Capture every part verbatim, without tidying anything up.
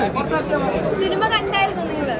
Cinema കണ്ടായിരുന്നു നിങ്ങൾ?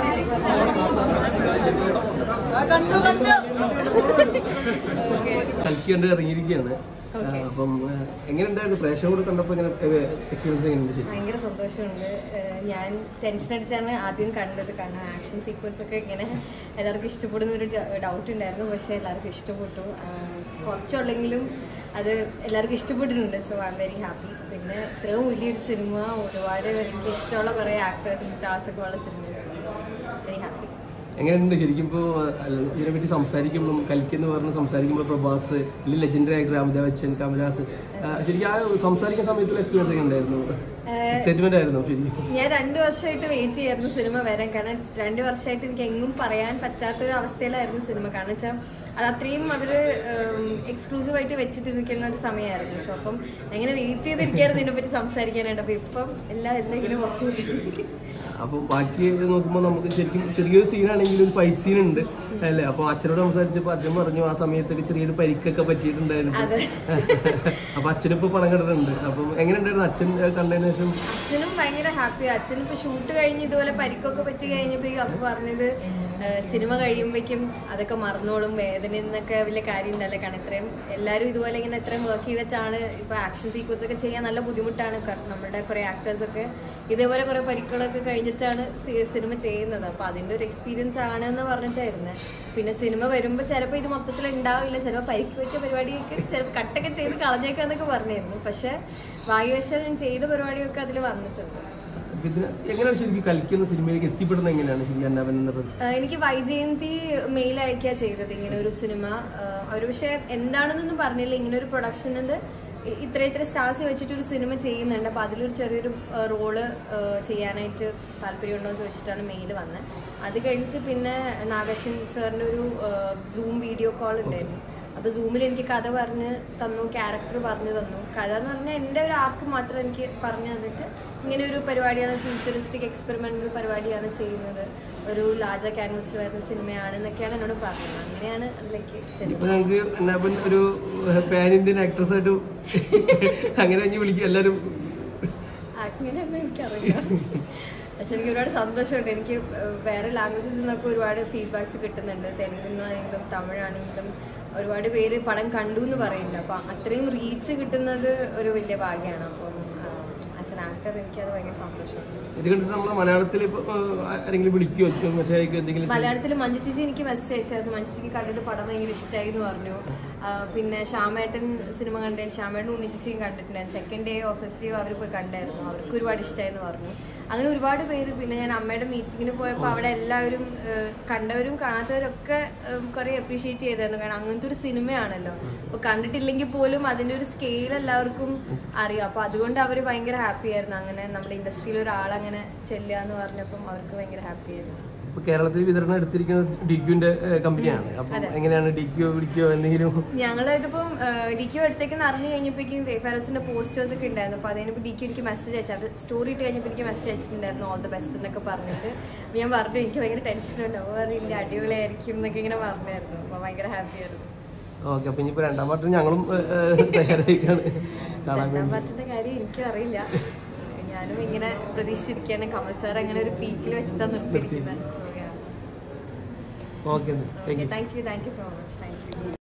കളിക്കേണ്ടി ഇറങ്ങിയിരിക്കുകയാണ്. അപ്പം എങ്ങനെയുണ്ടായിരുന്നു പ്രേക്ഷകരോട് കണ്ടപ്പോൾ എക്സ്പീരിയൻസ് എങ്ങനെയുണ്ട്? ഭയങ്കര സന്തോഷമുണ്ട്. ഞാൻ ടെൻഷൻ അടിച്ചാണ് ആദ്യം കണ്ടത്, കാരണം ആക്ഷൻ സീക്വൻസ് ഒക്കെ ഇങ്ങനെ എല്ലാവർക്കും ഇഷ്ടപ്പെടുന്ന ഒരു ഡൗട്ട് ഉണ്ടായിരുന്നു. പക്ഷേ എല്ലാവർക്കും ഇഷ്ടപ്പെട്ടു. കുറച്ചുള്ളെങ്കിലും അത് എല്ലാവർക്കും ഇഷ്ടപ്പെട്ടിട്ടുണ്ട്. So I am very happy. പിന്നെ ഇത്രയും വലിയൊരു സിനിമ, ഒരുപാട് എനിക്ക് ഇഷ്ടമുള്ള കുറേ ആക്ടേഴ്സും സ്റ്റാർസൊക്കെ ഉള്ള സിനിമേഴ്സ്, വെരി ഹാപ്പി. എങ്ങനെയുണ്ട് ശരിക്കും? ഇപ്പോൾ ഇതിനെപ്പറ്റി സംസാരിക്കുമ്പോഴും കലിക്കെന്ന് പറഞ്ഞ് സംസാരിക്കുമ്പോൾ പ്രഭാസ്, അല്ലെങ്കിൽ ലെജൻഡറി ആക്ടർ അമിതാഭ് ബച്ചൻ, കമൽഹാസൻ, ശരിക്കും ആ സംസാരിക്കുന്ന സമയത്തുള്ള എക്സ്പീരിയൻസ് ഒക്കെ ഉണ്ടായിരുന്നു? എക്സൈറ്റ്മെന്റ് ആയിരുന്നു ശരിക്കും? ഞാൻ രണ്ടു വർഷമായിട്ട് വെയിറ്റ് ചെയ്യായിരുന്നു സിനിമ വരാൻ. കാരണം രണ്ടു വർഷമായിട്ട് എനിക്ക് എങ്ങും പറയാൻ പറ്റാത്തൊരു അവസ്ഥയിലായിരുന്നു സിനിമ. കാരണം വെച്ചാൽ അത് അത്രയും അവർ എക്സ്ക്ലൂസീവായിട്ട് വെച്ചിട്ടിരിക്കുന്ന ഒരു സമയമായിരുന്നു. സോ അപ്പം എങ്ങനെ വെയിറ്റ് ചെയ്തിരിക്കുകയായിരുന്നു ഇതിനെപ്പറ്റി സംസാരിക്കാനായിട്ട്. അപ്പോൾ ഇപ്പം എല്ലാം എല്ലാം ഇങ്ങനെ പുറത്തു വരും. അപ്പം ബാക്കി നോക്കുമ്പോൾ നമുക്ക് ശരിക്കും ചെറിയൊരു സീനാണെങ്കിൽ ഒരു ഫൈറ്റ് സീൻ ഉണ്ട് അല്ലേ? അപ്പോൾ അച്ഛനോട് സംസാരിച്ചപ്പോൾ അച്ഛൻ പറഞ്ഞു ആ സമയത്തൊക്കെ ചെറിയൊരു പരിക്കൊക്കെ പറ്റിയിട്ടുണ്ടായിരുന്നു. അപ്പൊ അച്ഛനിപ്പോ പണം കണ്ടിട്ടുണ്ട്. അപ്പം എങ്ങനെയുണ്ടായിരുന്നു അച്ഛൻ കണ്ടതിന് ശേഷം? അച്ഛനും ഭയങ്കര ഹാപ്പിയാണ്. അച്ഛനിപ്പോ ഷൂട്ട് കഴിഞ്ഞ് ഇതുപോലെ പരിക്കൊക്കെ പറ്റി കഴിഞ്ഞപ്പോഴേക്കും അപ്പൊ പറഞ്ഞത് സിനിമ കഴിയുമ്പോഴേക്കും അതൊക്കെ മറന്നോളും, വേദന എന്നൊക്കെ വലിയ കാര്യം ഉണ്ടല്ലേ. കാരണം ഇത്രയും എല്ലാവരും ഇതുപോലെ ഇങ്ങനെ ഇത്രയും വർക്ക് ചെയ്തിട്ടാണ് ഇപ്പൊ ആക്ഷൻ സീക്വൻസ് ഒക്കെ ചെയ്യാൻ നല്ല ബുദ്ധിമുട്ടാണ്. നമ്മുടെ കുറെ ആക്ടേഴ്സൊക്കെ ഇതേപോലെ കുറെ പരിക്കുകളൊക്കെ കഴിഞ്ഞിട്ടാണ് സിനിമ ചെയ്യുന്നത്. അപ്പൊ അതിന്റെ ഒരു എക്സ്പീരിയൻസ് ആണെന്ന് പറഞ്ഞിട്ടായിരുന്നു. പിന്നെ സിനിമ വരുമ്പോൾ ചിലപ്പോൾ ഇത് മൊത്തത്തിൽ ഉണ്ടാവില്ല, ചിലപ്പോൾ പരിക്ക് വെച്ച പരിപാടിയൊക്കെ ചിലപ്പോൾ കട്ടൊക്കെ ചെയ്ത് കളഞ്ഞേക്കാന്നൊക്കെ പറഞ്ഞിരുന്നു. പക്ഷെ ഭാഗ്യവശാൽ ഞാൻ ചെയ്ത പരിപാടിയൊക്കെ അതിൽ വന്നിട്ടുണ്ട്. എങ്ങനെയാണ് ശരിക്കും കളിക്കുന്ന സിനിമയിലേക്ക് എത്തിപ്പെടുന്നത്? എങ്ങനെയാണ് ശരിക്കും അന്നാവൻ എന്നത്? എനിക്ക് വൈജയന്തി മെയിൽ അയക്കുക ചെയ്തത് ഇങ്ങനെ ഒരു സിനിമ. ഒരു പക്ഷെ എന്താണെന്നൊന്നും പറഞ്ഞില്ല, ഇങ്ങനെ ഒരു പ്രൊഡക്ഷനിൽ ഇത്ര ഇത്ര സ്റ്റാർസ് വെച്ചിട്ട് ഒരു സിനിമ ചെയ്യുന്നുണ്ട്, അപ്പോൾ അതിലൊരു ചെറിയൊരു റോള് ചെയ്യാനായിട്ട് താല്പര്യമുണ്ടോ എന്ന് ചോദിച്ചിട്ടാണ് മെയിൽ വന്നത്. അത് കഴിഞ്ഞിട്ട് പിന്നെ നാഗേഷൻ സാറിൻ്റെ ഒരു സൂം വീഡിയോ കോൾ ഉണ്ടായിരുന്നു. അപ്പോൾ സൂമിൽ എനിക്ക് കഥ പറഞ്ഞ് തന്നു, ക്യാരക്ടർ പറഞ്ഞു തന്നു. കഥ എന്ന് പറഞ്ഞാൽ എൻ്റെ ഒരു ആർക്ക് മാത്രം എനിക്ക് പറഞ്ഞു തന്നിട്ട് ഇങ്ങനെ ഒരു പരിപാടിയാണ്, ഫ്യൂച്ചറിസ്റ്റിക് എക്സ്പെരിമെൻ്റൽ പരിപാടിയാണ് ചെയ്യുന്നത്, ഒരു ലാർജർ ക്യാൻവസിൽ വരുന്ന സിനിമയാണ് എന്നൊക്കെയാണ് എന്നോട് പറഞ്ഞത്. അങ്ങനെയാണ് അതിലേക്ക് ഞങ്ങൾക്ക് ഒരു പാൻ ഇന്ത്യൻ ആക്ട്രസ് ആയിട്ട് അങ്ങനെ വിളിക്കും എല്ലാവരും. അങ്ങനെയൊന്നും എനിക്കറിയാം. പക്ഷെ എനിക്ക് ഒരുപാട് സന്തോഷമുണ്ട്. എനിക്ക് വേറെ ലാംഗ്വേജസിൽ നിന്നൊക്കെ ഒരുപാട് ഫീഡ്ബാക്സ് കിട്ടുന്നുണ്ട്. തെലുങ്കാണെങ്കിലും തമിഴാണെങ്കിലും ഒരുപാട് പേര് പടം കണ്ടു എന്ന് പറയുന്നുണ്ട്. അപ്പം അത്രയും റീച്ച് കിട്ടുന്നത് ഒരു വലിയ ഭാഗ്യമാണ്. അപ്പം ആസ് എൻ ആക്ടർ എനിക്കത് ഭയങ്കര സന്തോഷമുണ്ട്. മലയാളത്തിൽ മഞ്ജു ചേച്ചി എനിക്ക് മെസ്സേജ് അയച്ചായിരുന്നു. മഞ്ജു ചേച്ചിക്ക് കണ്ടിട്ട് പടം ഭയങ്കര ഇഷ്ടമായി എന്ന് പറഞ്ഞു. പിന്നെ ശ്യാമേട്ടൻ സിനിമ കണ്ടായിരുന്നു, ശ്യാമേട്ടൻ ഉണ്ണി ചേച്ചിയും കണ്ടിട്ടുണ്ടായിരുന്നു. Second day of first day അവർ പോയി കണ്ടായിരുന്നു, അവർക്ക് ഒരുപാട് ഇഷ്ടമായെന്ന് പറഞ്ഞു. അങ്ങനെ ഒരുപാട് പേര്. പിന്നെ ഞാൻ അമ്മയുടെ മീറ്റിങ്ങിന് പോയപ്പോൾ അവിടെ എല്ലാവരും കണ്ടവരും കാണാത്തവരൊക്കെ കുറേ അപ്രീഷിയേറ്റ് ചെയ്തായിരുന്നു. കാരണം അങ്ങനത്തെ ഒരു സിനിമയാണല്ലോ. അപ്പോൾ കണ്ടിട്ടില്ലെങ്കിൽ പോലും അതിൻ്റെ ഒരു സ്കെയിൽ എല്ലാവർക്കും അറിയാം. അപ്പോൾ അതുകൊണ്ട് അവർ ഭയങ്കര ഹാപ്പി ആയിരുന്നു. അങ്ങനെ നമ്മുടെ ഇൻഡസ്ട്രിയിൽ ഒരാളങ്ങനെ ചെല്ലുക എന്ന് പറഞ്ഞപ്പം അവർക്ക് ഭയങ്കര ഹാപ്പി ആയിരുന്നു. കേരളത്തിൽ വിതരണം എടുത്തിരിക്കുന്നത് ഡിക്യുവിന്റെ കമ്പനിയാണ്. അപ്പം എങ്ങനെയാണ് ഡിക്യു ഡിക്യു എന്തെങ്കിലും? ഞങ്ങൾ ഇതിപ്പം ഡിക്യു എടുത്തേക്കെന്ന് അറിഞ്ഞു കഴിഞ്ഞപ്പോഴേക്കും വേഫാരസിന്റെ പോസ്റ്റേഴ്സ് ഒക്കെ ഉണ്ടായിരുന്നു. അപ്പോൾ അതിനിപ്പോൾ ഡിക്യു എനിക്ക് മെസ്സേജ് അയച്ചു. അപ്പോൾ സ്റ്റോറി ഇട്ട് കഴിഞ്ഞപ്പോൾ എനിക്ക് മെസ്സേജ് അയച്ചിട്ടുണ്ടായിരുന്നു ഓൾ ദ ബെസ്റ്റ് എന്നൊക്കെ പറഞ്ഞിട്ട്. ഞാൻ പറഞ്ഞു എനിക്ക് ഭയങ്കര ടെൻഷനുണ്ട്. അപ്പോൾ അറിയില്ല അടിപൊളിയായിരിക്കും എന്നൊക്കെ ഇങ്ങനെ പറഞ്ഞായിരുന്നു. അപ്പോൾ ഭയങ്കര ഹാപ്പി ആയിരുന്നു. ഓക്കെ, അപ്പൊ ഇനിയിപ്പോ രണ്ടാം പാർട്ടിന് ഞങ്ങളും തയ്യാറായിക്കാണ്. രണ്ടാം പാർട്ടിന്റെ കാര്യം എനിക്കും അറിയില്ല. ഞാനും ഇങ്ങനെ പ്രതീക്ഷിച്ചിരിക്കുകയാണ്. കമൽ സാർ അങ്ങനെ ഒരു പീക്കിൽ വെച്ചിട്ടാണ് നിർത്തിയിരിക്കുന്നത്. Okay, thank you thank you so much. Thank U.